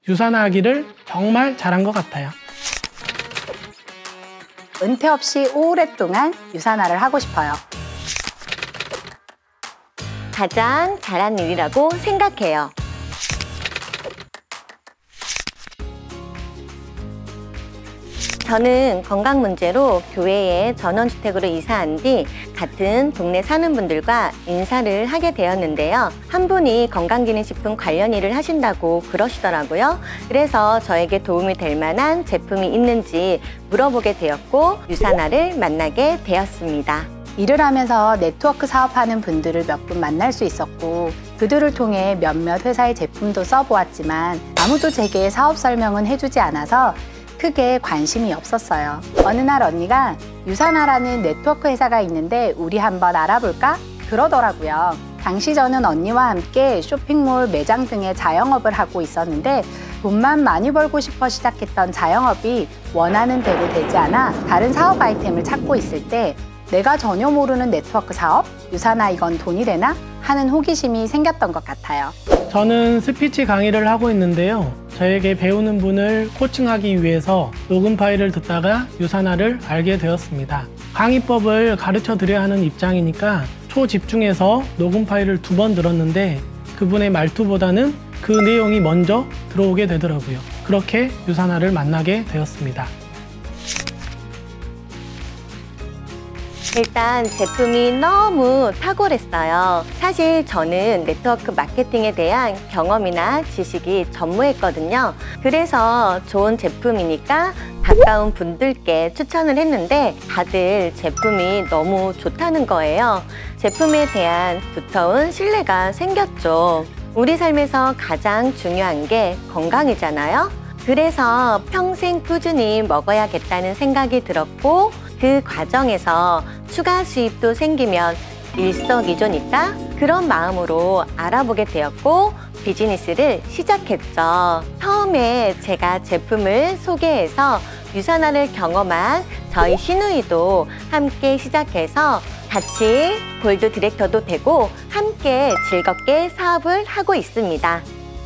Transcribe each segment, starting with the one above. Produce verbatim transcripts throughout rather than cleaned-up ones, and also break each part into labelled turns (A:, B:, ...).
A: 유산하기를 정말 잘한 것 같아요.
B: 은퇴 없이 오랫동안 유산화를 하고 싶어요.
C: 가장 잘한 일이라고 생각해요. 저는 건강 문제로 교회에 전원주택으로 이사한 뒤 같은 동네 사는 분들과 인사를 하게 되었는데요. 한 분이 건강기능식품 관련 일을 하신다고 그러시더라고요. 그래서 저에게 도움이 될 만한 제품이 있는지 물어보게 되었고 유산화를 만나게 되었습니다.
B: 일을 하면서 네트워크 사업하는 분들을 몇 분 만날 수 있었고 그들을 통해 몇몇 회사의 제품도 써보았지만 아무도 제게 사업 설명은 해주지 않아서 크게 관심이 없었어요. 어느 날 언니가 유산화라는 네트워크 회사가 있는데 우리 한번 알아볼까? 그러더라고요. 당시 저는 언니와 함께 쇼핑몰 매장 등의 자영업을 하고 있었는데 돈만 많이 벌고 싶어 시작했던 자영업이 원하는 대로 되지 않아 다른 사업 아이템을 찾고 있을 때 내가 전혀 모르는 네트워크 사업? 유산화 이건 돈이 되나? 하는 호기심이 생겼던 것 같아요.
A: 저는 스피치 강의를 하고 있는데요. 저에게 배우는 분을 코칭하기 위해서 녹음 파일을 듣다가 유산화를 알게 되었습니다. 강의법을 가르쳐 드려야 하는 입장이니까 초집중해서 녹음 파일을 두 번 들었는데 그분의 말투보다는 그 내용이 먼저 들어오게 되더라고요. 그렇게 유산화를 만나게 되었습니다.
C: 일단 제품이 너무 탁월했어요. 사실 저는 네트워크 마케팅에 대한 경험이나 지식이 전무했거든요. 그래서 좋은 제품이니까 가까운 분들께 추천을 했는데 다들 제품이 너무 좋다는 거예요. 제품에 대한 두터운 신뢰가 생겼죠. 우리 삶에서 가장 중요한 게 건강이잖아요. 그래서 평생 꾸준히 먹어야겠다는 생각이 들었고 그 과정에서 추가 수입도 생기면 일석이조니까 그런 마음으로 알아보게 되었고 비즈니스를 시작했죠. 처음에 제가 제품을 소개해서 유산화를 경험한 저희 시누이도 함께 시작해서 같이 골드 디렉터도 되고 함께 즐겁게 사업을 하고 있습니다.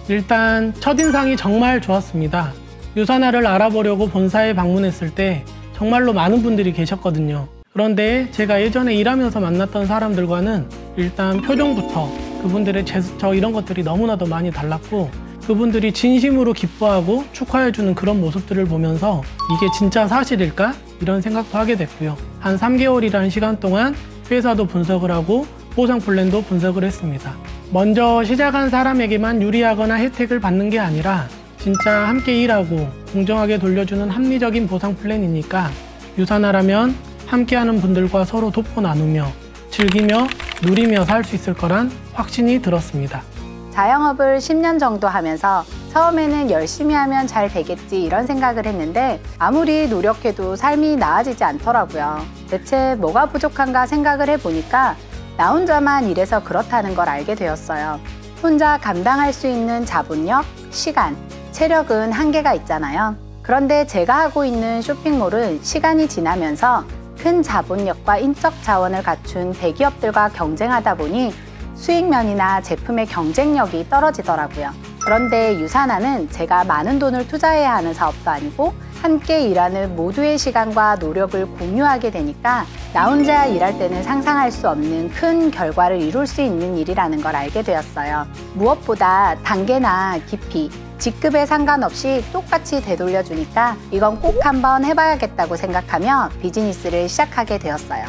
A: 일단 첫인상이 정말 좋았습니다. 유산화를 알아보려고 본사에 방문했을 때 정말로 많은 분들이 계셨거든요. 그런데 제가 예전에 일하면서 만났던 사람들과는 일단 표정부터 그분들의 제스처 이런 것들이 너무나도 많이 달랐고 그분들이 진심으로 기뻐하고 축하해주는 그런 모습들을 보면서 이게 진짜 사실일까? 이런 생각도 하게 됐고요. 한 삼 개월이라는 시간 동안 회사도 분석을 하고 보상 플랜도 분석을 했습니다. 먼저 시작한 사람에게만 유리하거나 혜택을 받는 게 아니라 진짜 함께 일하고 공정하게 돌려주는 합리적인 보상 플랜이니까 유산화라면 함께하는 분들과 서로 돕고 나누며 즐기며 누리며 살 수 있을 거란 확신이 들었습니다.
B: 자영업을 십 년 정도 하면서 처음에는 열심히 하면 잘 되겠지 이런 생각을 했는데 아무리 노력해도 삶이 나아지지 않더라고요. 대체 뭐가 부족한가 생각을 해보니까 나 혼자만 일해서 그렇다는 걸 알게 되었어요. 혼자 감당할 수 있는 자본력, 시간, 체력은 한계가 있잖아요. 그런데 제가 하고 있는 쇼핑몰은 시간이 지나면서 큰 자본력과 인적 자원을 갖춘 대기업들과 경쟁하다 보니 수익면이나 제품의 경쟁력이 떨어지더라고요. 그런데 유산화는 제가 많은 돈을 투자해야 하는 사업도 아니고 함께 일하는 모두의 시간과 노력을 공유하게 되니까 나 혼자 일할 때는 상상할 수 없는 큰 결과를 이룰 수 있는 일이라는 걸 알게 되었어요. 무엇보다 단계나 깊이, 직급에 상관없이 똑같이 되돌려주니까 이건 꼭 한번 해봐야겠다고 생각하며 비즈니스를 시작하게 되었어요.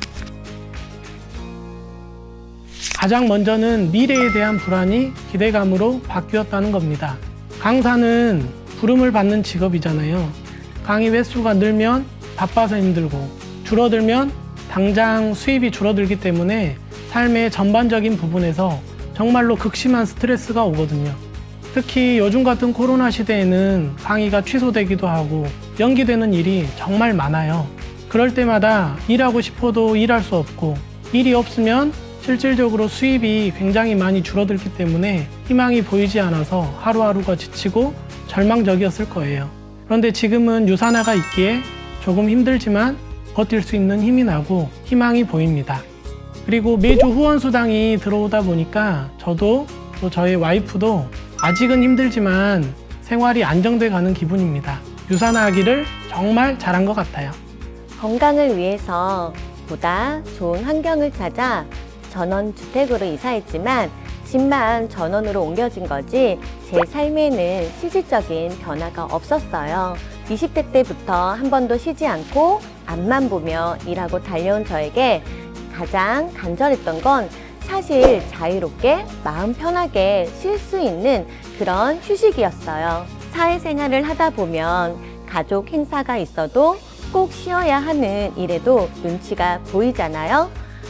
A: 가장 먼저는 미래에 대한 불안이 기대감으로 바뀌었다는 겁니다. 강사는 부름을 받는 직업이잖아요. 강의 횟수가 늘면 바빠서 힘들고 줄어들면 당장 수입이 줄어들기 때문에 삶의 전반적인 부분에서 정말로 극심한 스트레스가 오거든요. 특히 요즘 같은 코로나 시대에는 강의가 취소되기도 하고 연기되는 일이 정말 많아요. 그럴 때마다 일하고 싶어도 일할 수 없고 일이 없으면 실질적으로 수입이 굉장히 많이 줄어들기 때문에 희망이 보이지 않아서 하루하루가 지치고 절망적이었을 거예요. 그런데 지금은 유산화가 있기에 조금 힘들지만 버틸 수 있는 힘이 나고 희망이 보입니다. 그리고 매주 후원수당이 들어오다 보니까 저도 또 저의 와이프도 아직은 힘들지만 생활이 안정돼 가는 기분입니다. 유산하기를 정말 잘한 것 같아요.
C: 건강을 위해서 보다 좋은 환경을 찾아 전원주택으로 이사했지만 집만 전원으로 옮겨진 거지 제 삶에는 실질적인 변화가 없었어요. 이십 대 때부터 한 번도 쉬지 않고 앞만 보며 일하고 달려온 저에게 가장 간절했던 건 사실 자유롭게 마음 편하게 쉴 수 있는 그런 휴식이었어요. 사회생활을 하다 보면 가족 행사가 있어도 꼭 쉬어야 하는 일에도 눈치가 보이잖아요.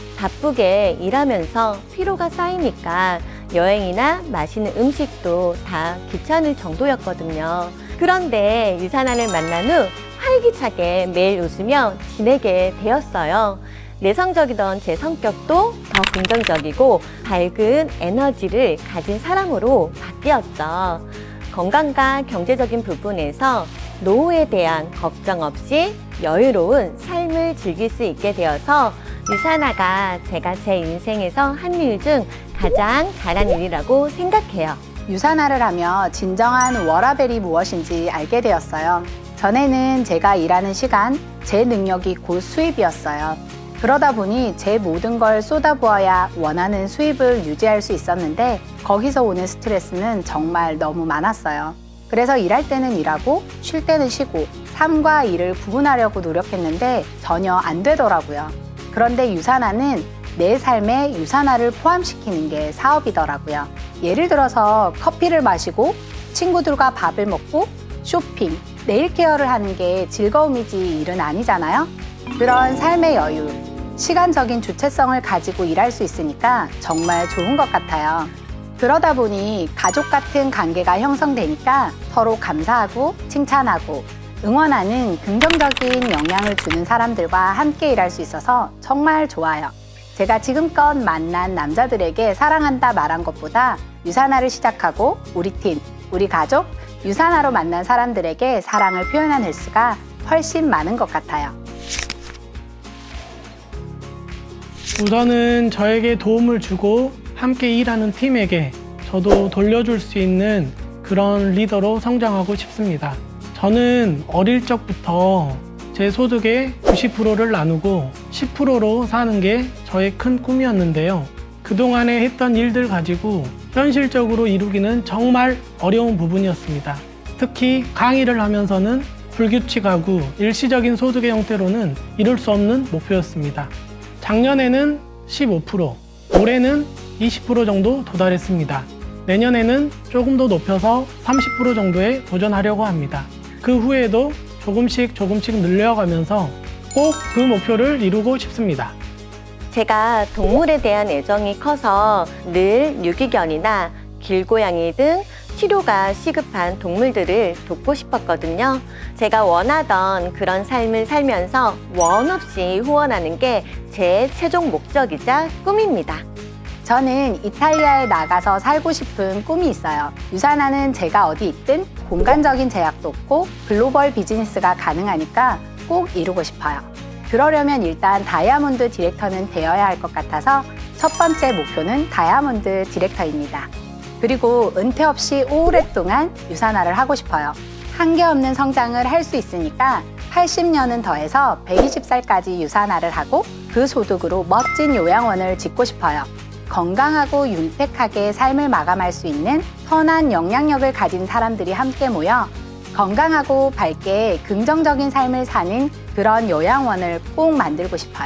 C: 바쁘게 일하면서 피로가 쌓이니까 여행이나 맛있는 음식도 다 귀찮을 정도였거든요. 그런데 유산화를 만난 후 활기차게 매일 웃으며 지내게 되었어요. 내성적이던 제 성격도 더 긍정적이고 밝은 에너지를 가진 사람으로 바뀌었죠. 건강과 경제적인 부분에서 노후에 대한 걱정 없이 여유로운 삶을 즐길 수 있게 되어서 유산화가 제가 제 인생에서 한 일 중 가장 잘한 일이라고 생각해요.
B: 유산화를 하며 진정한 워라밸이 무엇인지 알게 되었어요. 전에는 제가 일하는 시간, 제 능력이 곧 수입이었어요. 그러다 보니 제 모든 걸 쏟아부어야 원하는 수입을 유지할 수 있었는데 거기서 오는 스트레스는 정말 너무 많았어요. 그래서 일할 때는 일하고 쉴 때는 쉬고 삶과 일을 구분하려고 노력했는데 전혀 안 되더라고요. 그런데 유산화는 내 삶에 유산화를 포함시키는 게 사업이더라고요. 예를 들어서 커피를 마시고 친구들과 밥을 먹고 쇼핑, 네일 케어를 하는 게 즐거움이지 일은 아니잖아요. 그런 삶의 여유, 시간적인 주체성을 가지고 일할 수 있으니까 정말 좋은 것 같아요. 그러다 보니 가족 같은 관계가 형성되니까 서로 감사하고 칭찬하고 응원하는 긍정적인 영향을 주는 사람들과 함께 일할 수 있어서 정말 좋아요. 제가 지금껏 만난 남자들에게 사랑한다 말한 것보다 유산화를 시작하고 우리 팀, 우리 가족, 유산화로 만난 사람들에게 사랑을 표현한 횟수가 훨씬 많은 것 같아요.
A: 우선은 저에게 도움을 주고 함께 일하는 팀에게 저도 돌려줄 수 있는 그런 리더로 성장하고 싶습니다. 저는 어릴 적부터 제 소득의 구십 퍼센트를 나누고 십 퍼센트로 사는 게 저의 큰 꿈이었는데요. 그동안에 했던 일들 가지고 현실적으로 이루기는 정말 어려운 부분이었습니다. 특히 강의를 하면서는 불규칙하고 일시적인 소득의 형태로는 이룰 수 없는 목표였습니다. 작년에는 십오 퍼센트, 올해는 이십 퍼센트 정도 도달했습니다. 내년에는 조금 더 높여서 삼십 퍼센트 정도에 도전하려고 합니다. 그 후에도 조금씩 조금씩 늘려가면서 꼭 그 목표를 이루고 싶습니다.
C: 제가 동물에 대한 애정이 커서 늘 유기견이나 길고양이 등 치료가 시급한 동물들을 돕고 싶었거든요. 제가 원하던 그런 삶을 살면서 원 없이 후원하는 게 제 최종 목적이자 꿈입니다.
B: 저는 이탈리아에 나가서 살고 싶은 꿈이 있어요. 유산화는 제가 어디 있든 공간적인 제약도 없고 글로벌 비즈니스가 가능하니까 꼭 이루고 싶어요. 그러려면 일단 다이아몬드 디렉터는 되어야 할 것 같아서 첫 번째 목표는 다이아몬드 디렉터입니다. 그리고 은퇴 없이 오랫동안 유산화를 하고 싶어요. 한계없는 성장을 할 수 있으니까 팔십 년은 더해서 백이십 살까지 유산화를 하고 그 소득으로 멋진 요양원을 짓고 싶어요. 건강하고 윤택하게 삶을 마감할 수 있는 선한 영향력을 가진 사람들이 함께 모여 건강하고 밝게 긍정적인 삶을 사는 그런 요양원을 꼭 만들고 싶어요.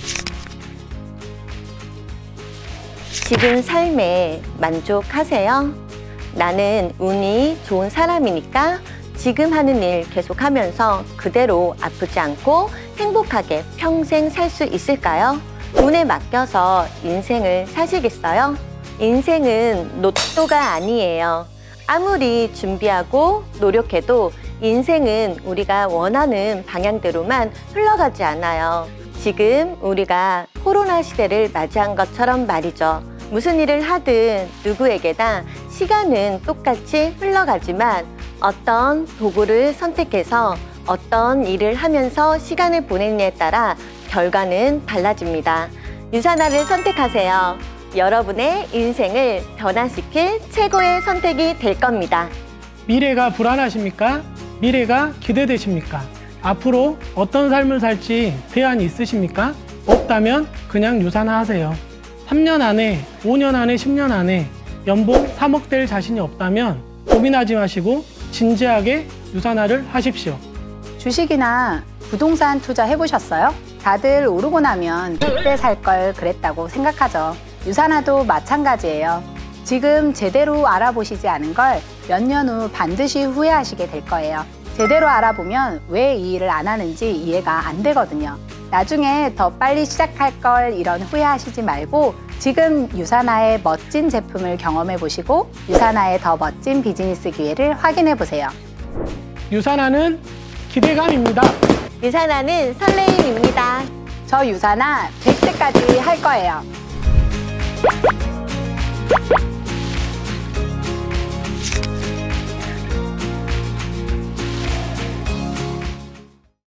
C: 지금 삶에 만족하세요? 나는 운이 좋은 사람이니까 지금 하는 일 계속하면서 그대로 아프지 않고 행복하게 평생 살 수 있을까요? 운에 맡겨서 인생을 사시겠어요? 인생은 로또가 아니에요. 아무리 준비하고 노력해도 인생은 우리가 원하는 방향대로만 흘러가지 않아요. 지금 우리가 코로나 시대를 맞이한 것처럼 말이죠. 무슨 일을 하든 누구에게나 시간은 똑같이 흘러가지만 어떤 도구를 선택해서 어떤 일을 하면서 시간을 보내느냐에 따라 결과는 달라집니다. 유산화를 선택하세요. 여러분의 인생을 변화시킬 최고의 선택이 될 겁니다.
A: 미래가 불안하십니까? 미래가 기대되십니까? 앞으로 어떤 삶을 살지 대안이 있으십니까? 없다면 그냥 유산하세요. 삼 년 안에, 오 년 안에, 십 년 안에 연봉 삼억 될 자신이 없다면 고민하지 마시고 진지하게 유산화를 하십시오.
B: 주식이나 부동산 투자 해보셨어요? 다들 오르고 나면 그때 살 걸 그랬다고 생각하죠. 유산화도 마찬가지예요. 지금 제대로 알아보시지 않은 걸 몇 년 후 반드시 후회하시게 될 거예요. 제대로 알아보면 왜 이 일을 안 하는지 이해가 안 되거든요. 나중에 더 빨리 시작할 걸 이런 후회하시지 말고 지금 유산화의 멋진 제품을 경험해 보시고 유산화의 더 멋진 비즈니스 기회를 확인해 보세요.
A: 유산화는 기대감입니다.
C: 유산화는 설레임입니다.
B: 저 유산화 백 세까지 할 거예요.